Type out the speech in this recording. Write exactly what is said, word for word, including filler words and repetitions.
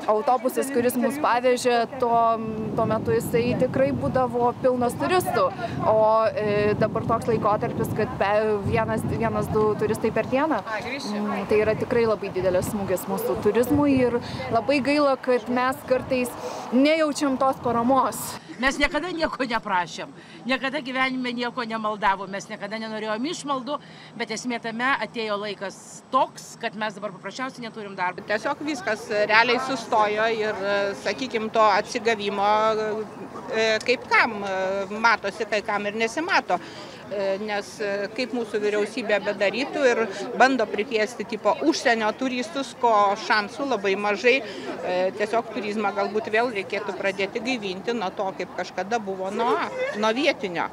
autobusas, kuris mus pavežė, tuo, tuo metu jisai tikrai būdavo pilnas turistų. O e, dabar toks laikotarpis, kad pe, vienas, vienas, du turistai per dieną, mm, tai yra tikrai labai didelis smūgis mūsų turizmui ir labai gaila, kad mes kartais nejaučiam tos paramos. Mes niekada nieko neprašėm, niekada gyvenime nieko nemaldavom, mes niekada nenorėjom išmaldų, bet esmė tame atėjo laikas toks, kad mes dabar paprasčiausiai neturim darbo. Tiesiog viskas realiai sustojo ir, sakykime, to atsigavimo kaip kam matosi, kai kam ir nesimato. Nes kaip mūsų vyriausybė bedarytų ir bando prikviesti tipo užsienio turistus, ko šansų labai mažai. Tiesiog turizmą galbūt vėl reikėtų pradėti gaivinti nuo to, kaip kažkada buvo nuo, nuo vietinio.